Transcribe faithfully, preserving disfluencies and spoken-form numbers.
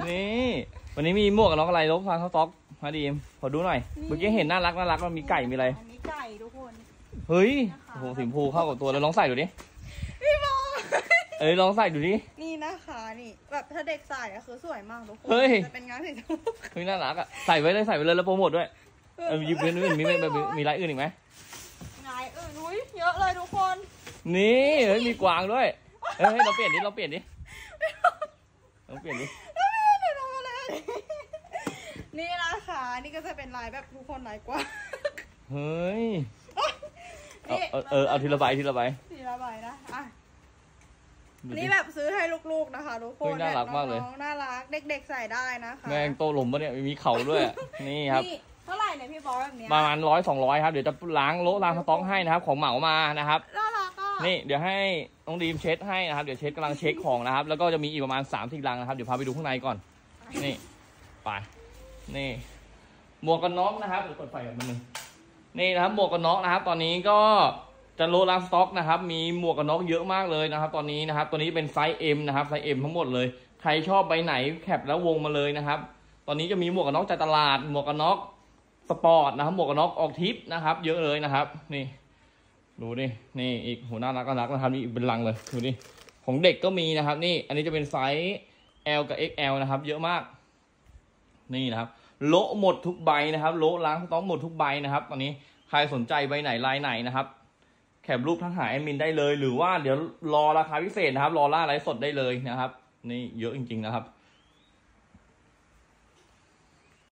นี่วันนี้มีหมวกกับน้องอะไรลบฟังเขาต๊อกมาดีมขอดูหน่อยเมื่อกี้เห็นน่ารักน่ารักมันมีไก่มีอะไรอันนี้ไก่ทุกคนเฮ้ยโอ้โหสีชมพูเข้ากับตัวแล้วลองใส่ดูดิพี่บอลเอ้ยลองใส่ดูดินี่นะคะนี่แบบถ้าเด็กใส่อะคือสวยมากทุกคนจะเป็นงานสีชมพูเฮ้ยน่ารักอะใส่ไว้เลยใส่ไปเลยแล้วโปรโมทด้วยเออมีอื่นมีมีมีลายอื่นอีกไหมลายอื่นอุ้ยเยอะเลยทุกคนนี่เฮ้ยมีกวางด้วยเฮ้ยเราเปลี่ยนดิเราเปลี่ยนดิเราเปลี่ยนดินี่นะคะนี่ก็จะเป็นลายแบบทุกคนลายกว้างเฮ้ยเออเออเอาทีละใบทีละใบทีละใบนะอ่ะนี่แบบซื้อให้ลูกๆนะคะทุกคนน่ารักมากเลยน่ารักเด็กๆใส่ได้นะคะแมงโตหลุมปะเนี่ยมีเข่าด้วยนี่ครับเท่าไหร่เนี่ยพี่บอลแบบนี้ประมาณร้อยสองร้อยครับเดี๋ยวจะล้างโละล้างสต๊อกให้นะครับของเหมามานะครับน่ารักอ่ะนี่เดี๋ยวให้น้องดีมเช็ดให้นะครับเดี๋ยวเช็ดกำลังเช็คของนะครับแล้วก็จะมีอีกประมาณสามสี่ลังนะครับเดี๋ยวพาไปดูข้างในก่อนนี่ไปนี่หมวกกันน็อกนะครับเดี๋ยวกดไฟกันนิดนึงนี่นะครับหมวกกันน็อกนะครับตอนนี้ก็จะโลล้างสต็อกนะครับมีหมวกกันน็อกเยอะมากเลยนะครับตอนนี้นะครับตัวนี้เป็นไซส์ M นะครับไซส์ M ทั้งหมดเลยใครชอบใบไหนแคปแล้ววงมาเลยนะครับตอนนี้จะมีหมวกกันน็อกจากตลาดหมวกกันน็อกสปอร์ตนะครับหมวกกันน็อกออกทริปนะครับเยอะเลยนะครับนี่ดูดินี่อีกหัวหน้ารักก็รักนะครับนี่อีกเป็นลังเลยดูดิของเด็กก็มีนะครับนี่อันนี้จะเป็นไซส์ L กับ เอ็กซ์ แอล นะครับเยอะมากนี่นะครับโละหมดทุกใบนะครับโละล้างสต๊อกหมดทุกใบนะครับตอนนี้ใครสนใจใบไหนลายไหนนะครับแคปรูปทั้งหาแอดมินได้เลยหรือว่าเดี๋ยวรอราคาพิเศษนะครับรอล่าไลฟ์สดได้เลยนะครับนี่เยอะจริงๆนะครับ